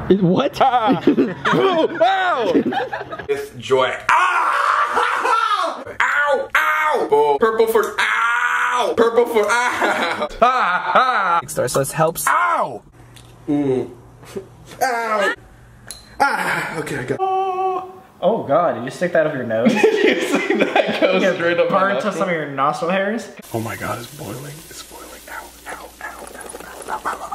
What? Ah. Oh, ow! With joy. Ah! Ow! Ow! Oh, purple for ow! Purple for ow! Ah! Ah! So this helps. Ow! Ow! Ah! Okay, I got. Oh god, did you stick that up your nose? You see that go straight up my Burn to nostril? some of your nostril hairs? Oh my god, it's boiling. It's boiling. Ow! Ow! Ow! Ow! Ow! Ow! Ow!